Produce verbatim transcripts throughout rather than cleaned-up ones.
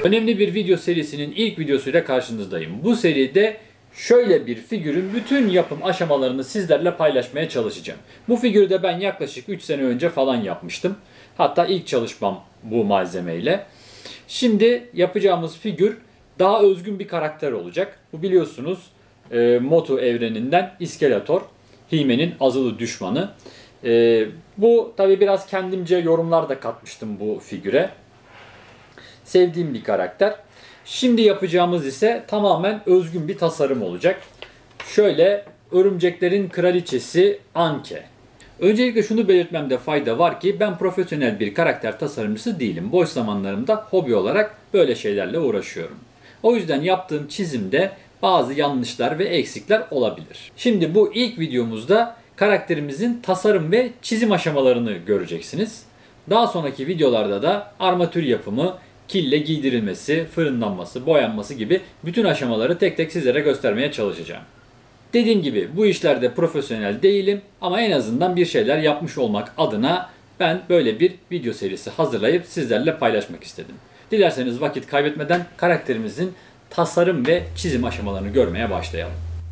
Önemli bir video serisinin ilk videosuyla karşınızdayım. Bu seride şöyle bir figürün bütün yapım aşamalarını sizlerle paylaşmaya çalışacağım. Bu figürü de ben yaklaşık üç sene önce falan yapmıştım. Hatta ilk çalışmam bu malzemeyle. Şimdi yapacağımız figür daha özgün bir karakter olacak. Bu biliyorsunuz e, Motu evreninden İskeletor, He-Man'in azılı düşmanı. E, bu tabi biraz kendimce yorumlar da katmıştım bu figüre. Sevdiğim bir karakter. Şimdi yapacağımız ise tamamen özgün bir tasarım olacak. Şöyle, örümceklerin kraliçesi Anke. Öncelikle şunu belirtmemde fayda var ki ben profesyonel bir karakter tasarımcısı değilim. Boş zamanlarımda hobi olarak böyle şeylerle uğraşıyorum. O yüzden yaptığım çizimde bazı yanlışlar ve eksikler olabilir. Şimdi bu ilk videomuzda karakterimizin tasarım ve çizim aşamalarını göreceksiniz. Daha sonraki videolarda da armatür yapımı, kille giydirilmesi, fırınlanması, boyanması gibi bütün aşamaları tek tek sizlere göstermeye çalışacağım. Dediğim gibi bu işlerde profesyonel değilim ama en azından bir şeyler yapmış olmak adına ben böyle bir video serisi hazırlayıp sizlerle paylaşmak istedim. Dilerseniz vakit kaybetmeden karakterimizin tasarım ve çizim aşamalarını görmeye başlayalım.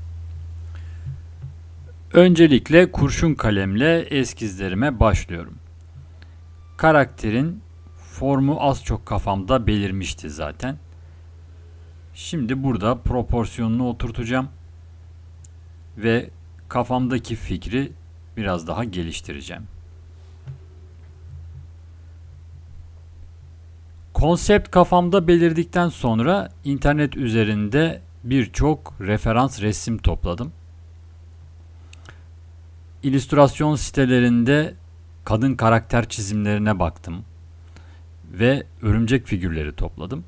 Öncelikle kurşun kalemle eskizlerime başlıyorum. Karakterin formu az çok kafamda belirmişti zaten. Şimdi burada proporsiyonunu oturtacağım ve kafamdaki fikri biraz daha geliştireceğim. Konsept kafamda belirdikten sonra internet üzerinde birçok referans resim topladım. İllüstrasyon sitelerinde kadın karakter çizimlerine baktım ve örümcek figürleri topladım.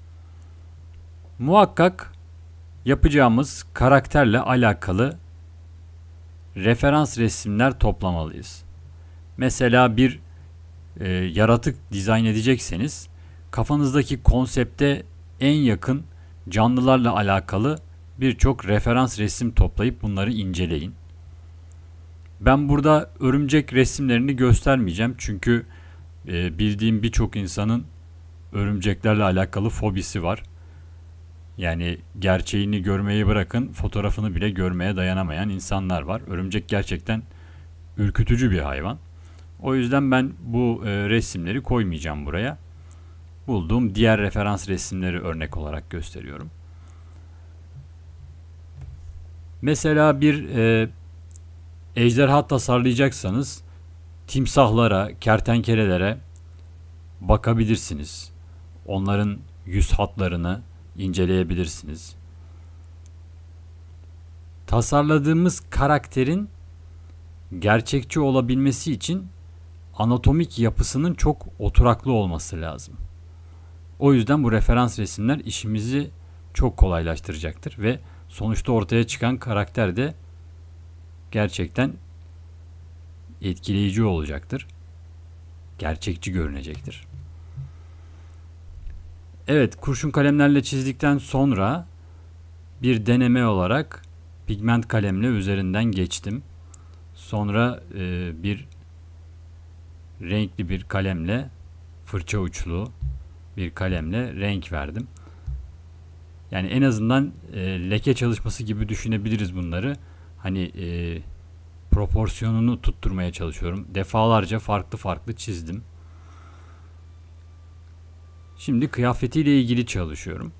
Muhakkak yapacağımız karakterle alakalı referans resimler toplamalıyız. Mesela bir e, yaratık dizayn edecekseniz kafanızdaki konsepte en yakın canlılarla alakalı birçok referans resim toplayıp bunları inceleyin. Ben burada örümcek resimlerini göstermeyeceğim çünkü e, bildiğim birçok insanın örümceklerle alakalı fobisi var. Yani gerçeğini görmeyi bırakın, fotoğrafını bile görmeye dayanamayan insanlar var. Örümcek gerçekten ürkütücü bir hayvan. O yüzden ben bu e, resimleri koymayacağım buraya. Bulduğum diğer referans resimleri örnek olarak gösteriyorum. Mesela bir e, ejderha tasarlayacaksanız timsahlara, kertenkelelere bakabilirsiniz. Onların yüz hatlarını inceleyebilirsiniz. Tasarladığımız karakterin gerçekçi olabilmesi için anatomik yapısının çok oturaklı olması lazım. O yüzden bu referans resimler işimizi çok kolaylaştıracaktır ve sonuçta ortaya çıkan karakter de gerçekten etkileyici olacaktır. Gerçekçi görünecektir. Evet, kurşun kalemlerle çizdikten sonra bir deneme olarak pigment kalemle üzerinden geçtim. Sonra e, bir renkli bir kalemle, fırça uçlu bir kalemle renk verdim. Yani en azından e, leke çalışması gibi düşünebiliriz bunları. Hani e, proporsiyonunu tutturmaya çalışıyorum. Defalarca farklı farklı çizdim. Şimdi kıyafetiyle ilgili çalışıyorum.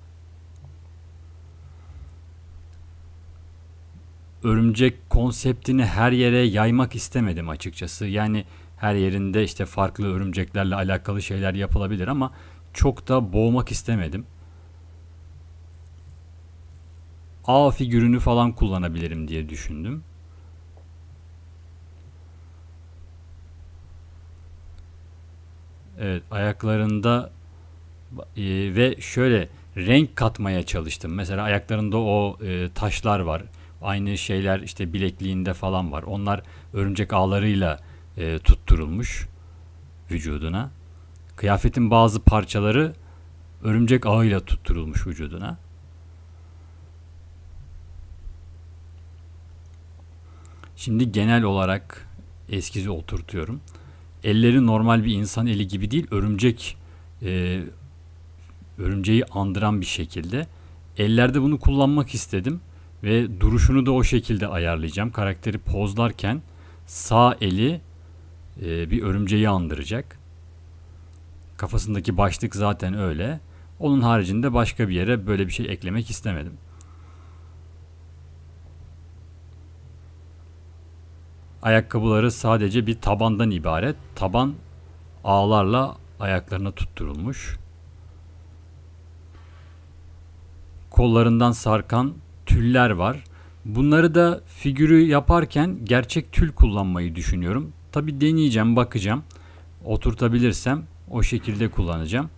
Örümcek konseptini her yere yaymak istemedim açıkçası. Yani her yerinde işte farklı örümceklerle alakalı şeyler yapılabilir ama çok da boğmak istemedim. A figürünü falan kullanabilirim diye düşündüm. Evet, ayaklarında e, ve şöyle renk katmaya çalıştım. Mesela ayaklarında o e, taşlar var. Aynı şeyler işte bilekliğinde falan var. Onlar örümcek ağlarıyla e, tutturulmuş vücuduna. Kıyafetin bazı parçaları örümcek ağıyla tutturulmuş vücuduna. Şimdi genel olarak eskizi oturtuyorum. Elleri normal bir insan eli gibi değil, örümcek e, örümceği andıran bir şekilde. Ellerde bunu kullanmak istedim ve duruşunu da o şekilde ayarlayacağım. Karakteri pozlarken sağ eli e, bir örümceği andıracak. Kafasındaki başlık zaten öyle. Onun haricinde başka bir yere böyle bir şey eklemek istemedim. Ayakkabıları sadece bir tabandan ibaret. Taban ağlarla ayaklarına tutturulmuş. Kollarından sarkan tüller var. Bunları da figürü yaparken gerçek tül kullanmayı düşünüyorum. Tabi deneyeceğim, bakacağım. Oturtabilirsem o şekilde kullanacağım.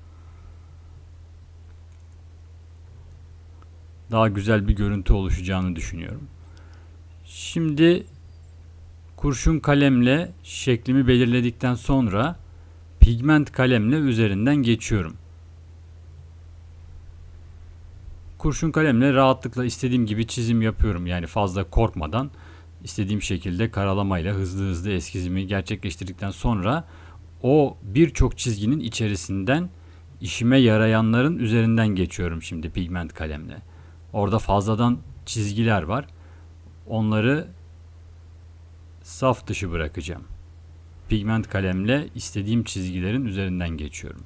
Daha güzel bir görüntü oluşacağını düşünüyorum. Şimdi kurşun kalemle şeklimi belirledikten sonra pigment kalemle üzerinden geçiyorum. Kurşun kalemle rahatlıkla istediğim gibi çizim yapıyorum. Yani fazla korkmadan istediğim şekilde karalamayla hızlı hızlı eskizimi gerçekleştirdikten sonra o birçok çizginin içerisinden işime yarayanların üzerinden geçiyorum şimdi pigment kalemle. Orada fazladan çizgiler var. Onları saf dışı bırakacağım. Pigment kalemle istediğim çizgilerin üzerinden geçiyorum.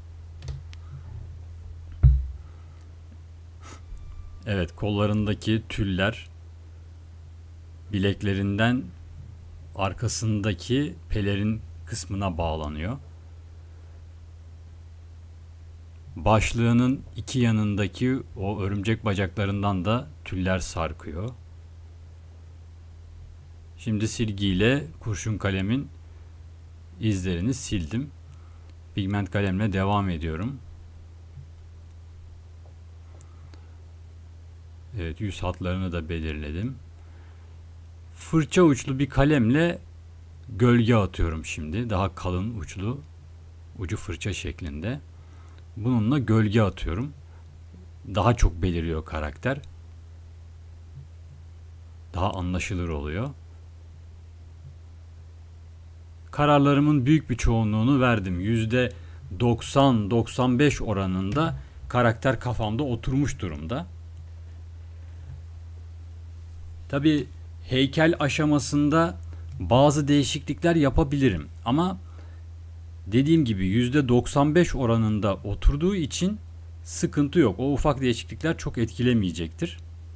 Evet, kollarındaki tüller bileklerinden arkasındaki pelerin kısmına bağlanıyor. Başlığının iki yanındaki o örümcek bacaklarından da tüller sarkıyor. Şimdi silgiyle kurşun kalemin izlerini sildim. Pigment kalemle devam ediyorum. Evet, yüz hatlarını da belirledim. Fırça uçlu bir kalemle gölge atıyorum şimdi. Daha kalın uçlu, ucu fırça şeklinde. Bununla gölge atıyorum. Daha çok beliriyor karakter. Daha anlaşılır oluyor. Kararlarımın büyük bir çoğunluğunu verdim. yüzde doksan doksan beş oranında karakter kafamda oturmuş durumda. Tabii heykel aşamasında bazı değişiklikler yapabilirim. Ama dediğim gibi yüzde doksan beş oranında oturduğu için sıkıntı yok. O ufak değişiklikler çok etkilemeyecektir.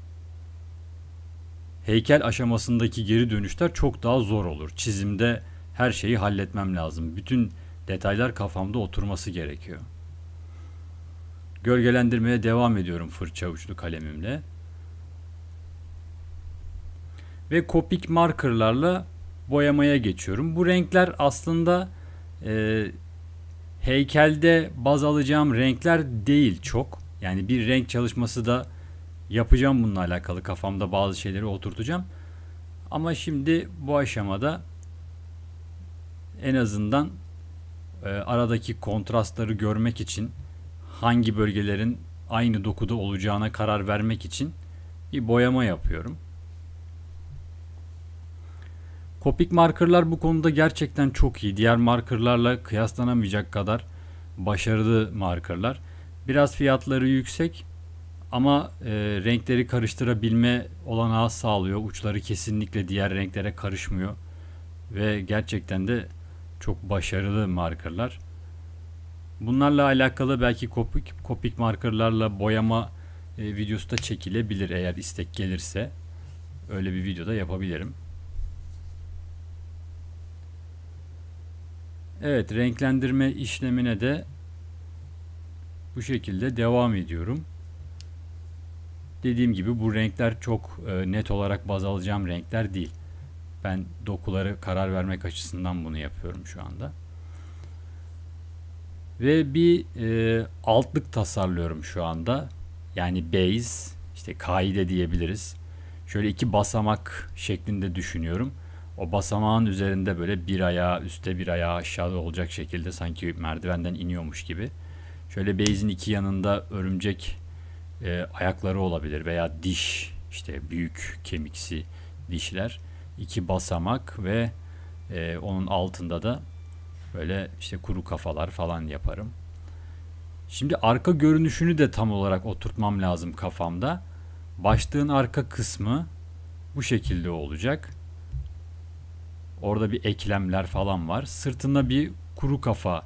Heykel aşamasındaki geri dönüşler çok daha zor olur. Çizimde her şeyi halletmem lazım. Bütün detaylar kafamda oturması gerekiyor. Gölgelendirmeye devam ediyorum fırça uçlu kalemimle. Ve Copic markerlarla boyamaya geçiyorum. Bu renkler aslında e, heykelde baz alacağım renkler değil çok. Yani bir renk çalışması da yapacağım bununla alakalı. Kafamda bazı şeyleri oturtacağım. Ama şimdi bu aşamada en azından e, aradaki kontrastları görmek için, hangi bölgelerin aynı dokuda olacağına karar vermek için bir boyama yapıyorum. Copic markerlar bu konuda gerçekten çok iyi. Diğer markerlarla kıyaslanamayacak kadar başarılı markerlar. Biraz fiyatları yüksek ama e, renkleri karıştırabilme olanağı sağlıyor. Uçları kesinlikle diğer renklere karışmıyor. Ve gerçekten de çok başarılı markerlar. Bunlarla alakalı belki Copic, Copic markerlarla boyama e, videosu da çekilebilir eğer istek gelirse. Öyle bir videoda yapabilirim. Evet, renklendirme işlemine de bu şekilde devam ediyorum. Dediğim gibi bu renkler çok e, net olarak baz alacağım renkler değil. Ben dokuları karar vermek açısından bunu yapıyorum şu anda. Ve bir e, altlık tasarlıyorum şu anda. Yani base, işte kaide diyebiliriz. Şöyle iki basamak şeklinde düşünüyorum. O basamağın üzerinde böyle bir ayağı üstte bir ayağı aşağıda olacak şekilde sanki merdivenden iniyormuş gibi. Şöyle base'in iki yanında örümcek e, ayakları olabilir veya diş, işte büyük kemiksi dişler. İki basamak ve e, onun altında da böyle işte kuru kafalar falan yaparım. Şimdi arka görünüşünü de tam olarak oturtmam lazım kafamda. Başlığın arka kısmı bu şekilde olacak. Orada bir eklemler falan var. Sırtında bir kuru kafa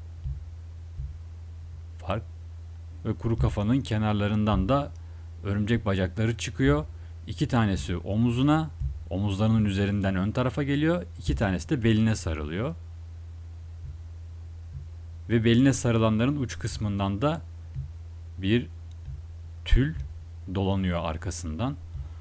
var. Ve kuru kafanın kenarlarından da örümcek bacakları çıkıyor. İki tanesi omuzuna, omuzlarının üzerinden ön tarafa geliyor. İki tanesi de beline sarılıyor. Ve beline sarılanların uç kısmından da bir tül dolanıyor arkasından.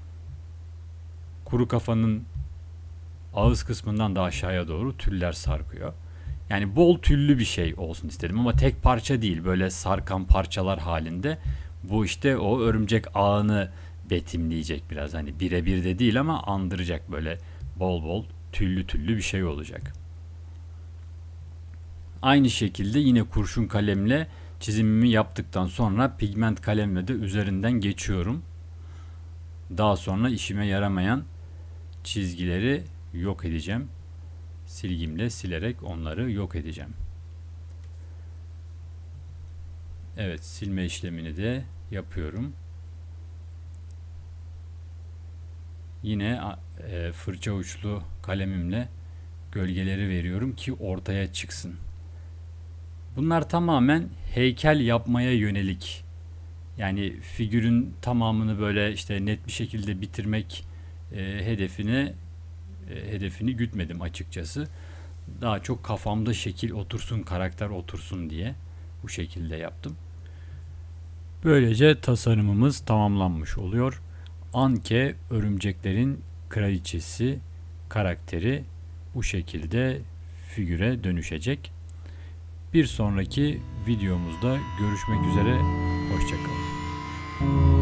Kuru kafanın ağız kısmından da aşağıya doğru tüller sarkıyor. Yani bol tüllü bir şey olsun istedim ama tek parça değil, böyle sarkan parçalar halinde. Bu işte o örümcek ağını betimleyecek biraz, hani birebir de değil ama andıracak, böyle bol bol tüllü tüllü bir şey olacak. Aynı şekilde yine kurşun kalemle çizimimi yaptıktan sonra pigment kalemle de üzerinden geçiyorum. Daha sonra işime yaramayan çizgileri yok edeceğim. Silgimle silerek onları yok edeceğim. Evet, silme işlemini de yapıyorum. Yine e, fırça uçlu kalemimle gölgeleri veriyorum ki ortaya çıksın. Bunlar tamamen heykel yapmaya yönelik. Yani figürün tamamını böyle işte net bir şekilde bitirmek e, hedefine e, hedefini gütmedim açıkçası. Daha çok kafamda şekil otursun, karakter otursun diye bu şekilde yaptım. Böylece tasarımımız tamamlanmış oluyor. Anke örümceklerin kraliçesi karakteri bu şekilde figüre dönüşecek. Bir sonraki videomuzda görüşmek üzere. Hoşça kalın.